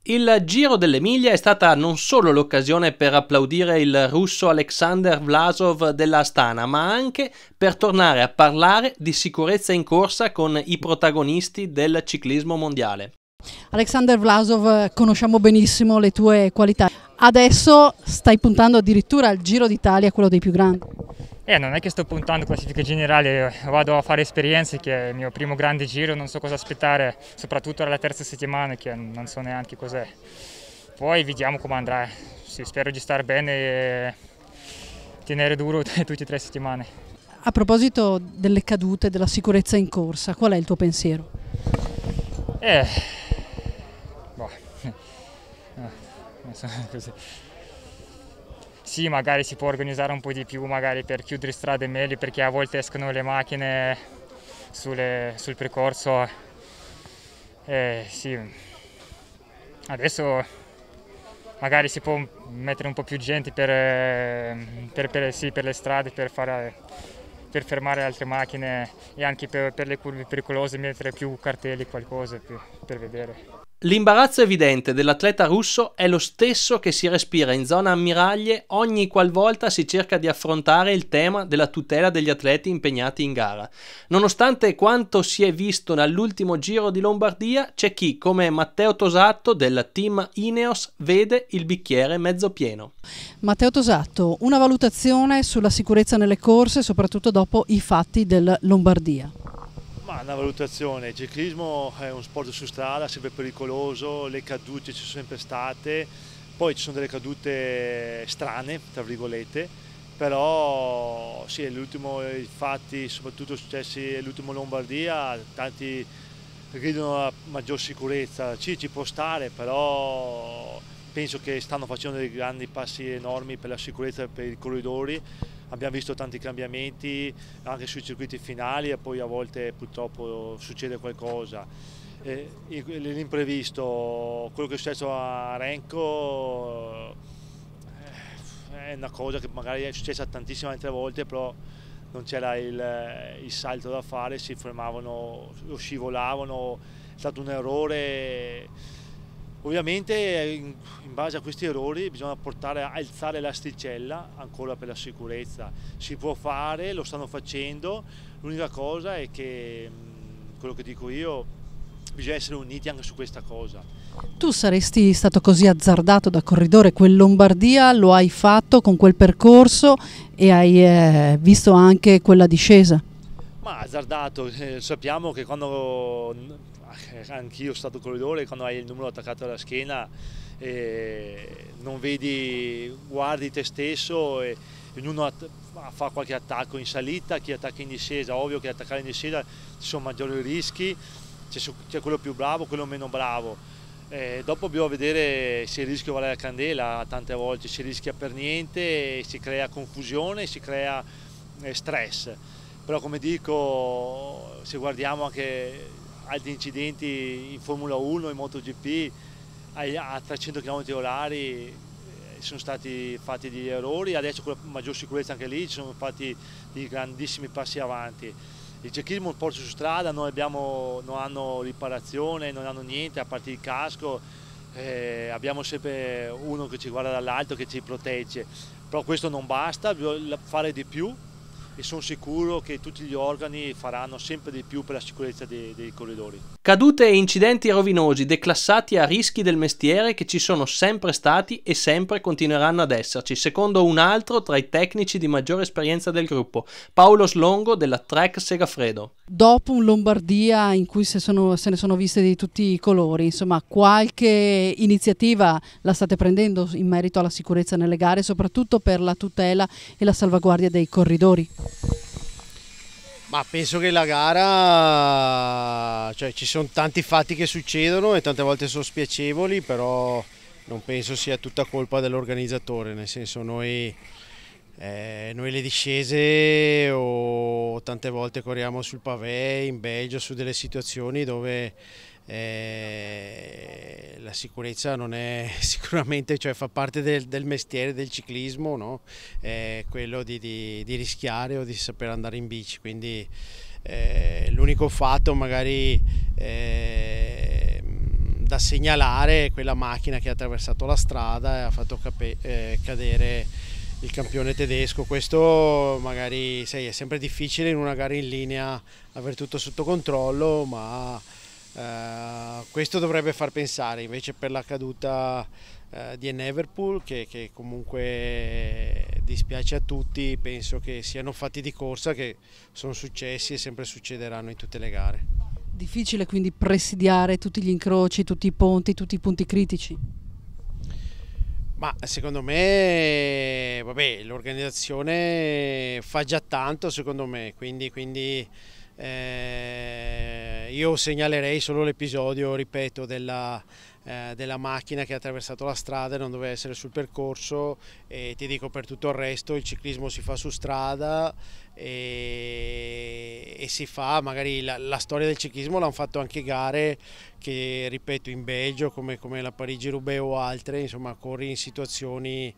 Il Giro dell'Emilia è stata non solo l'occasione per applaudire il russo Alexander Vlasov della Astana, ma anche per tornare a parlare di sicurezza in corsa con i protagonisti del ciclismo mondiale. Alexander Vlasov, conosciamo benissimo le tue qualità. Adesso stai puntando addirittura al Giro d'Italia, quello dei più grandi. Non è che sto puntando classifica generale, vado a fare esperienze, che è il mio primo grande giro, non so cosa aspettare, soprattutto alla terza settimana che non so neanche cos'è. Poi vediamo come andrà, sì, spero di stare bene e tenere duro tutte e 3 settimane. A proposito delle cadute, della sicurezza in corsa, qual è il tuo pensiero? Non so così. Sì, magari si può organizzare un po' di più, magari per chiudere strade meglio, perché a volte escono le macchine sul percorso. Sì. Adesso magari si può mettere un po' più gente per le strade, per fermare altre macchine e anche per le curve pericolose mettere più cartelli, qualcosa per vedere. L'imbarazzo evidente dell'atleta russo è lo stesso che si respira in zona ammiraglie ogni qualvolta si cerca di affrontare il tema della tutela degli atleti impegnati in gara. Nonostante quanto si è visto dall'ultimo Giro di Lombardia, c'è chi, come Matteo Tosatto del team Ineos, vede il bicchiere mezzo pieno. Matteo Tosatto, una valutazione sulla sicurezza nelle corse, soprattutto dopo i fatti del Lombardia. Ma una valutazione, il ciclismo è un sport su strada, sempre pericoloso, le cadute ci sono sempre state, poi ci sono delle cadute strane, tra virgolette, però sì, i fatti soprattutto successi l'ultimo Lombardia, tanti gridano a maggior sicurezza, ci può stare, però penso che stanno facendo dei grandi passi enormi per la sicurezza per i corridori. Abbiamo visto tanti cambiamenti anche sui circuiti finali e poi a volte purtroppo succede qualcosa. L'imprevisto, quello che è successo a Renko è una cosa che magari è successa tantissime altre volte, però non c'era il salto da fare, si fermavano o scivolavano, è stato un errore. Ovviamente in base a questi errori bisogna portare a alzare l'asticella ancora per la sicurezza. Si può fare, lo stanno facendo, l'unica cosa è che, quello che dico io, bisogna essere uniti anche su questa cosa. Tu saresti stato così azzardato da corridore, quel Lombardia lo hai fatto con quel percorso e hai visto anche quella discesa? Ma azzardato, sappiamo che quando anch'io sono stato corridore, quando hai il numero attaccato alla schiena non vedi, guardi te stesso e ognuno fa qualche attacco in salita, chi attacca in discesa. Ovvio che attaccare in discesa ci sono maggiori rischi, c'è quello più bravo, quello meno bravo. Dopo bisogna vedere se il rischio vale la candela, tante volte si rischia per niente, si crea confusione, si crea stress. Però come dico, se guardiamo anche altri incidenti in Formula 1, in MotoGP, a 300 km/h sono stati fatti degli errori, adesso con la maggior sicurezza anche lì ci sono fatti dei grandissimi passi avanti. Il ciclismo è un sport su strada, non hanno riparazione, non hanno niente a parte il casco, abbiamo sempre uno che ci guarda dall'alto, che ci protegge, però questo non basta, bisogna fare di più. E sono sicuro che tutti gli organi faranno sempre di più per la sicurezza dei corridori. Cadute e incidenti rovinosi declassati a rischi del mestiere che ci sono sempre stati e sempre continueranno ad esserci, secondo un altro tra i tecnici di maggiore esperienza del gruppo, Paolo Slongo della Trek Segafredo. Dopo un Lombardia in cui se ne sono viste di tutti i colori, insomma, qualche iniziativa la state prendendo in merito alla sicurezza nelle gare, soprattutto per la tutela e la salvaguardia dei corridori? Ma penso che la gara, cioè ci sono tanti fatti che succedono e tante volte sono spiacevoli, però non penso sia tutta colpa dell'organizzatore, nel senso noi le discese o tante volte corriamo sul pavé in Belgio su delle situazioni dove la sicurezza non è sicuramente, cioè fa parte del mestiere del ciclismo, no? Quello di rischiare o di saper andare in bici, quindi l'unico fatto magari da segnalare è quella macchina che ha attraversato la strada e ha fatto cadere il campione tedesco. Questo magari è sempre difficile in una gara in linea avere tutto sotto controllo, ma questo dovrebbe far pensare. Invece per la caduta di Eneverpool, che comunque dispiace a tutti, penso che siano fatti di corsa che sono successi e sempre succederanno in tutte le gare. Difficile quindi presidiare tutti gli incroci, tutti i ponti, tutti i punti critici? Ma secondo me, vabbè, l'organizzazione fa già tanto secondo me, quindi io segnalerei solo l'episodio, ripeto, della macchina che ha attraversato la strada e non doveva essere sul percorso, e ti dico, per tutto il resto il ciclismo si fa su strada e si fa, magari la storia del ciclismo l'hanno fatto anche gare che, ripeto, in Belgio come la Parigi-Roubaix o altre, insomma, corri in situazioni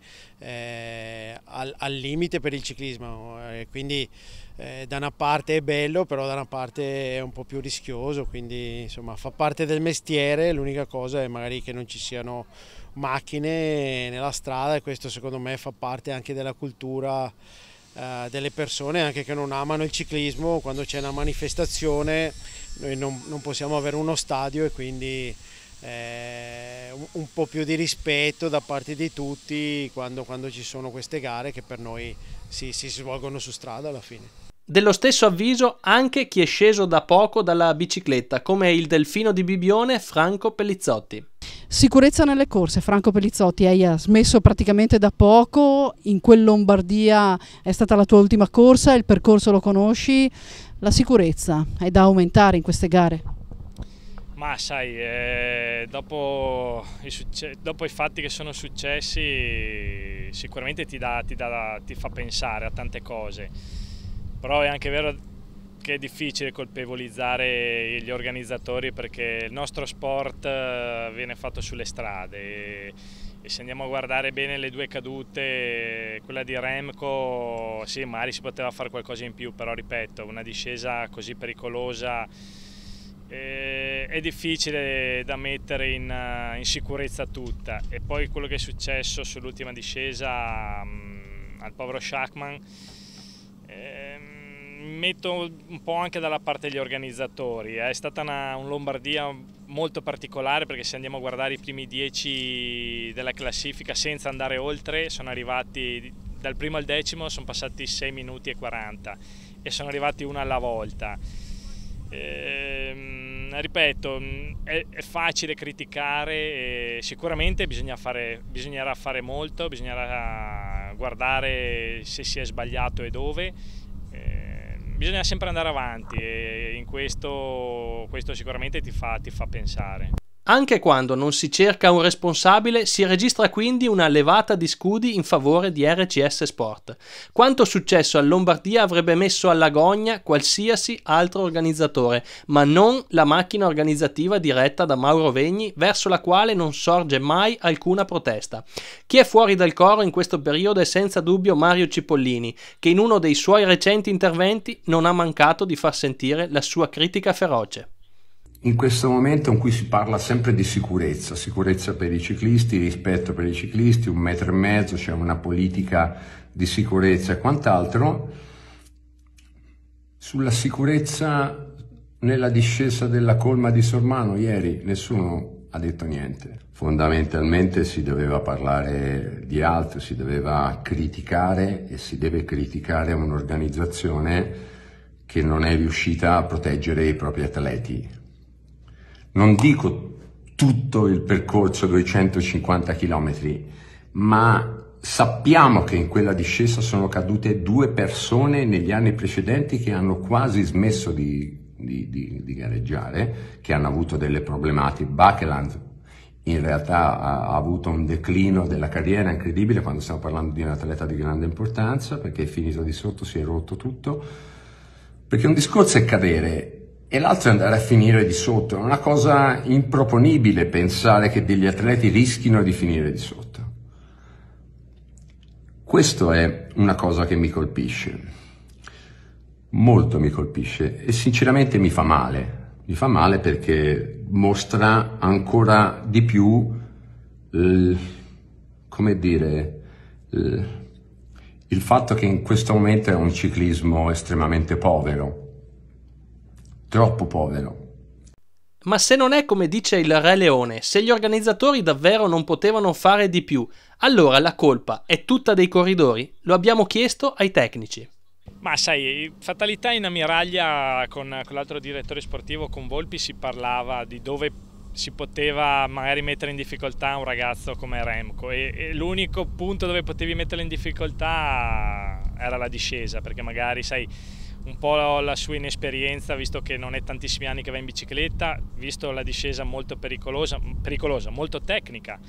al limite per il ciclismo, quindi da una parte è bello, però da una parte è un po' più rischioso, quindi insomma fa parte del mestiere. L'unica cosa è magari che non ci siano macchine nella strada, e questo secondo me fa parte anche della cultura delle persone, anche che non amano il ciclismo. Quando c'è una manifestazione noi non possiamo avere uno stadio, e quindi un po' più di rispetto da parte di tutti quando ci sono queste gare che per noi si svolgono su strada alla fine. Dello stesso avviso anche chi è sceso da poco dalla bicicletta, come il delfino di Bibbione Franco Pellizzotti. Sicurezza nelle corse. Franco Pellizzotti, hai smesso praticamente da poco, in quel Lombardia è stata la tua ultima corsa, il percorso lo conosci, la sicurezza è da aumentare in queste gare? Ma sai, dopo i fatti che sono successi sicuramente ti fa pensare a tante cose, però è anche vero che è difficile colpevolizzare gli organizzatori, perché il nostro sport viene fatto sulle strade e se andiamo a guardare bene le due cadute, quella di Remco, sì, magari si poteva fare qualcosa in più, però ripeto, una discesa così pericolosa è difficile da mettere in sicurezza tutta. E poi quello che è successo sull'ultima discesa al povero Schachmann, metto un po' anche dalla parte degli organizzatori. È stata un Lombardia molto particolare, perché se andiamo a guardare i primi 10 della classifica senza andare oltre, sono arrivati dal primo al 10°, sono passati 6 minuti e 40 e sono arrivati una alla volta. Ripeto, è facile criticare, sicuramente bisognerà fare molto, bisognerà guardare se si è sbagliato e dove. Bisogna sempre andare avanti, e in questo sicuramente ti fa pensare. Anche quando non si cerca un responsabile, si registra quindi una levata di scudi in favore di RCS Sport. Quanto successo a Lombardia avrebbe messo alla gogna qualsiasi altro organizzatore, ma non la macchina organizzativa diretta da Mauro Vegni, verso la quale non sorge mai alcuna protesta. Chi è fuori dal coro in questo periodo è senza dubbio Mario Cipollini, che in uno dei suoi recenti interventi non ha mancato di far sentire la sua critica feroce. In questo momento in cui si parla sempre di sicurezza per i ciclisti, rispetto per i ciclisti, 1,5 metri, c'è una politica di sicurezza e quant'altro, sulla sicurezza nella discesa della colma di Sormano ieri nessuno ha detto niente. Fondamentalmente si doveva parlare di altro, si doveva criticare, e si deve criticare un'organizzazione che non è riuscita a proteggere i propri atleti. Non dico tutto il percorso 250 km, ma sappiamo che in quella discesa sono cadute 2 persone negli anni precedenti che hanno quasi smesso di gareggiare, che hanno avuto delle problematiche. Bakeland in realtà ha avuto un declino della carriera incredibile, quando stiamo parlando di un atleta di grande importanza, perché è finito di sotto, si è rotto tutto, perché un discorso è cadere e l'altro è andare a finire di sotto. È una cosa improponibile pensare che degli atleti rischino di finire di sotto. Questo è una cosa che mi colpisce, molto mi colpisce, e sinceramente mi fa male, Mi fa male perché mostra ancora di più, come dire, il fatto che in questo momento è un ciclismo estremamente povero, troppo povero. Ma se non è come dice il Re Leone, se gli organizzatori davvero non potevano fare di più, allora la colpa è tutta dei corridori? Lo abbiamo chiesto ai tecnici. Ma sai, fatalità in ammiraglia con l'altro direttore sportivo, con Volpi, si parlava di dove si poteva magari mettere in difficoltà un ragazzo come Remco e l'unico punto dove potevi metterlo in difficoltà era la discesa, perché magari sai un po' la sua inesperienza, visto che non è tantissimi anni che va in bicicletta, visto la discesa molto pericolosa, molto tecnica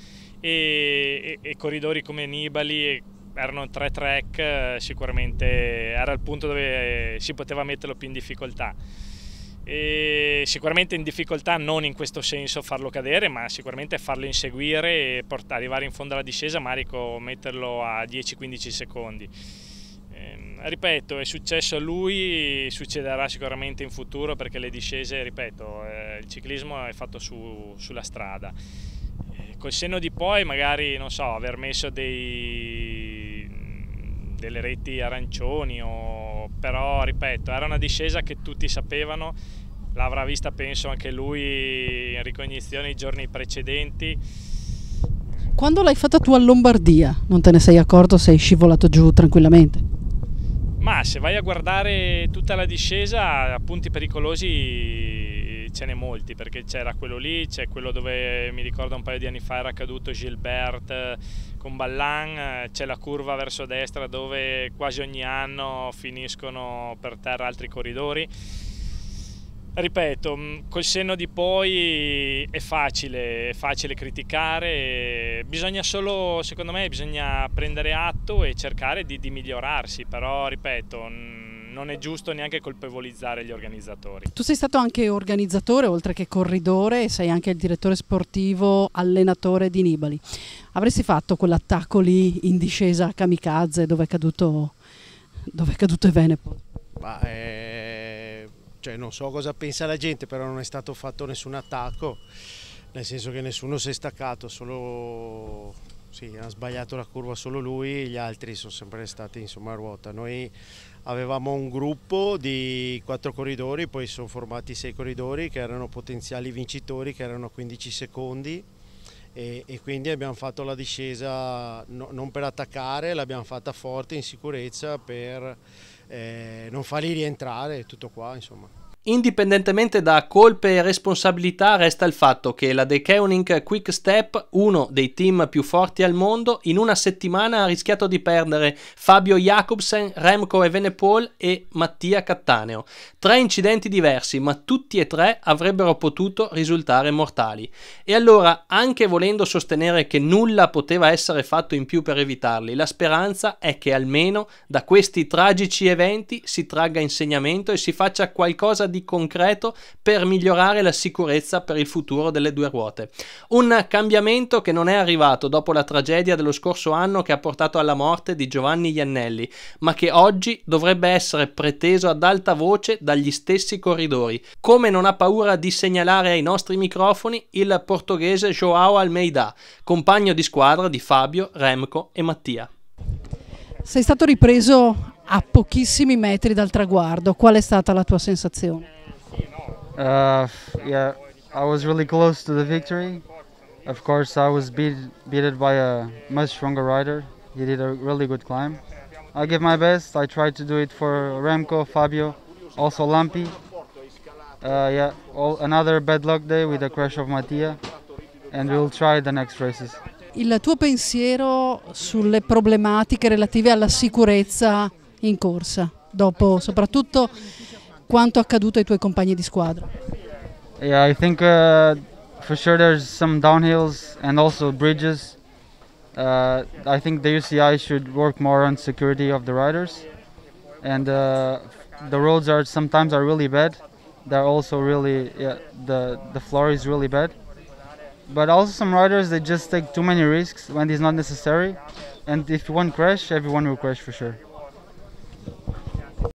e corridori come Nibali erano 3 track, sicuramente era il punto dove si poteva metterlo più in difficoltà. E sicuramente in difficoltà non in questo senso farlo cadere, ma sicuramente farlo inseguire e arrivare in fondo alla discesa, Marico metterlo a 10-15 secondi. Ripeto, è successo a lui, succederà sicuramente in futuro, perché le discese, ripeto, il ciclismo è fatto sulla strada. Col senno di poi magari, non so, aver messo delle reti arancioni, però ripeto, era una discesa che tutti sapevano, l'avrà vista penso anche lui in ricognizione i giorni precedenti. Quando l'hai fatta tu a Lombardia, non te ne sei accorto, sei scivolato giù tranquillamente? Ma se vai a guardare tutta la discesa, punti pericolosi ce n'è molti, perché c'era quello lì, c'è quello dove mi ricordo un paio di anni fa era caduto Gilbert con Ballan, c'è la curva verso destra dove quasi ogni anno finiscono per terra altri corridori. Ripeto, col senno di poi è facile criticare, bisogna solo, secondo me, bisogna prendere atto e cercare di migliorarsi, però ripeto, non è giusto neanche colpevolizzare gli organizzatori. Tu sei stato anche organizzatore, oltre che corridore, e sei anche il direttore sportivo, allenatore di Nibali. Avresti fatto quell'attacco lì in discesa kamikaze dove è caduto Evenepoel? Cioè, non so cosa pensa la gente, però non è stato fatto nessun attacco, nel senso che nessuno si è staccato, solo sì, ha sbagliato la curva solo lui, gli altri sono sempre stati insomma a ruota. Noi avevamo un gruppo di 4 corridori, poi sono formati 6 corridori che erano potenziali vincitori, che erano a 15 secondi e quindi abbiamo fatto la discesa non per attaccare, l'abbiamo fatta forte, in sicurezza, per non farli rientrare, tutto qua insomma. Indipendentemente da colpe e responsabilità, resta il fatto che la De Keuning Quick Step, uno dei team più forti al mondo, in una settimana ha rischiato di perdere Fabio Jakobsen, Remco Evenepoel e Mattia Cattaneo. 3 incidenti diversi, ma tutti e 3 avrebbero potuto risultare mortali. E allora, anche volendo sostenere che nulla poteva essere fatto in più per evitarli, la speranza è che almeno da questi tragici eventi si tragga insegnamento e si faccia qualcosa di concreto per migliorare la sicurezza per il futuro delle 2 ruote. Un cambiamento che non è arrivato dopo la tragedia dello scorso anno che ha portato alla morte di Giovanni Iannelli, ma che oggi dovrebbe essere preteso ad alta voce dagli stessi corridori, come non ha paura di segnalare ai nostri microfoni il portoghese João Almeida, compagno di squadra di Fabio, Remco e Mattia. Sei stato ripreso a pochissimi metri dal traguardo, qual è stata la tua sensazione? Yeah, I was really close to the victory. Of course, I was beaten by a much stronger rider. He did a really good climb. I gave my best. I tried to do it for Remco, Fabio, also Lampi. Yeah, another bad luck day with the crash of Mattia, and we'll try the next races. Il tuo pensiero sulle problematiche relative alla sicurezza in corsa, dopo soprattutto quanto accaduto ai tuoi compagni di squadra? Yeah, I think for sure there's some downhills and also bridges. I think the UCI should work more on security of the riders, and the roads sometimes are really bad. They're also really, the floor is really bad. But also some riders, they just take too many risks when it's not necessary, and if one crash, everyone will crash for sure.